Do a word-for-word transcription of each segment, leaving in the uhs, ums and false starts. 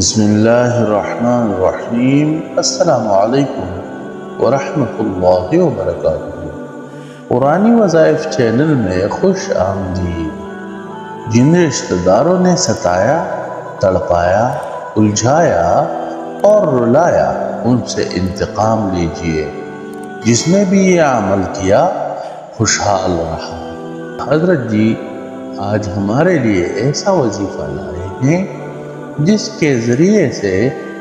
بسم اللہ الرحمن الرحیم۔ السلام علیکم ورحمۃ اللہ وبرکاتہ۔ قرآنی وظائف چینل میں خوش آمدید۔ جن رشتہ داروں نے ستایا، تڑپایا، الجھایا اور رلایا، ان سے انتقام لیجئے۔ جس نے بھی یہ عمل کیا خوشحال رہا۔ حضرت جی آج ہمارے لیے ایسا وظیفہ لائے ہیں جس کے ذریعے سے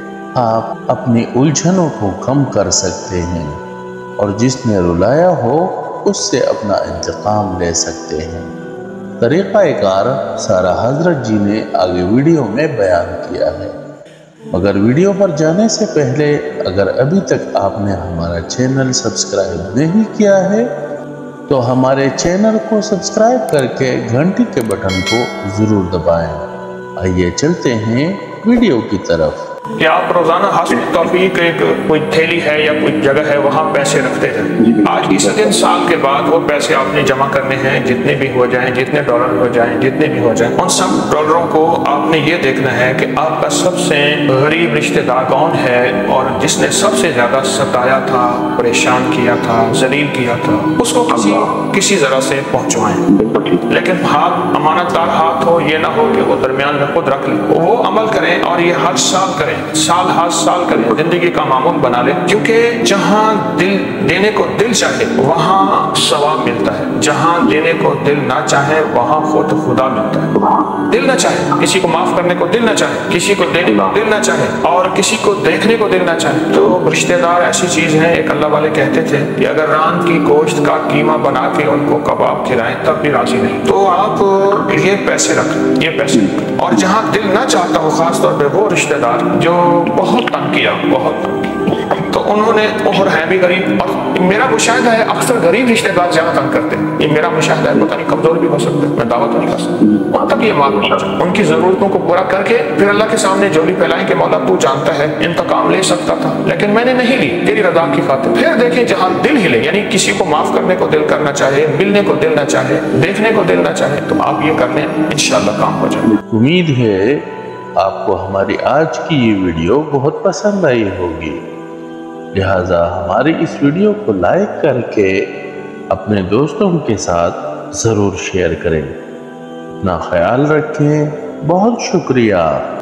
آپ اپنی الجھنوں کو کم کر سکتے ہیں اور جس نے رلایا ہو اس سے اپنا انتقام لے سکتے ہیں۔ طریقہ کار سارا حضرت جی نے آگے ویڈیو میں بیان کیا ہے، مگر ویڈیو پر جانے سے پہلے اگر ابھی تک آپ نے ہمارا چینل سبسکرائب نہیں کیا ہے تو ہمارے چینل کو سبسکرائب کر کے گھنٹی کے بٹن کو ضرور دبائیں۔ آئیے چلتے ہیں ویڈیو کی طرف۔ کہ آپ روزانہ حاصل توفیق ایک کوئی تھیلی ہے یا کوئی جگہ ہے وہاں پیسے رکھتے ہیں۔ آج اس دن سال کے بعد وہ پیسے آپ نے جمع کرنے ہیں، جتنے بھی ہو جائیں، جتنے ڈالر ہو جائیں، جتنے بھی ہو جائیں، ان سب ڈالروں کو آپ نے یہ دیکھنا ہے کہ آپ کا سب سے غریب رشتہ دار کون ہے اور جس نے سب سے زیادہ ستایا تھا، پریشان کیا تھا، ذلیل کیا تھا، اس کو کسی کسی ذرا سے پہنچوائیں۔ لیکن ہاتھ امانت دار ہاتھ ہو، یہ نہ ہو کہ وہ درمیان میں خود رکھ لیں، وہ عمل کریں اور یہ ہر سال کریں، سال ہر سال کریں، زندگی کا معمول بنا لیں، کیونکہ جہاں دل دینے کو دل چاہے وہاں ثواب ملتا ہے، جہاں دینے کو دل نہ چاہے وہاں خود خدا ملتا ہے۔ دل نہ چاہے، کسی کو معاف کرنے کو دل نہ چاہے، کسی کو دینے کو دل نہ چاہے اور کسی کو دیکھنے کو دل نہ چاہے تو رشتہ دار ایسی چیز ہے۔ ایک اللہ والے کہتے تھے کہ اگر ران کی گوشت کا قیمہ بنا کے ان کو کباب کھلائیں تب بھی راضی نہیں، تو آپ یہ پیسے رکھیں، یہ پیسے رکھیں۔ اور جہاں دل نہ چاہتا ہو، خاص طور پہ وہ رشتہ دار جو بہت تنگ کیا، بہت تنگ کیا، تو انہوں نے اور ہے بھی غریب، اور میرا مشاہدہ ہے اکثر غریب رشتہ دار زیادہ تنگ کرتے ہیں۔ یہ میرا مشاہدہ ہے، پتہ نہیں کمزور بھی ہو سکتا ہے، میں دعویٰ تو نہیں کر سکتا۔ وہاں تک یہ معلوم ہو جائے، ان کی ضرورتوں کو پورا کر کے پھر اللہ کے سامنے جولی پھیلائیں کہ مولا تو جانتا ہے انتقام لے سکتا تھا لیکن میں نے نہیں لی تیری رضا کی خاطر۔ پھر دیکھیں جہاں دل ہلے، یعنی کسی کو معاف کرنے کو دل کرنا چاہے، ملنے کو دل نہ چاہے، دیکھنے کو دل نہ چاہے، تو آپ یہ کر لیں، انشاءاللہ کام ہو جائے۔ امید ہے آپ کو ہماری آج کی یہ ویڈیو بہت پسند آئی ہوگی، لہٰذا ہماری اس ویڈیو کو لائک کر کے اپنے دوستوں کے ساتھ ضرور شیئر کریں۔ اپنا خیال رکھیں، بہت شکریہ۔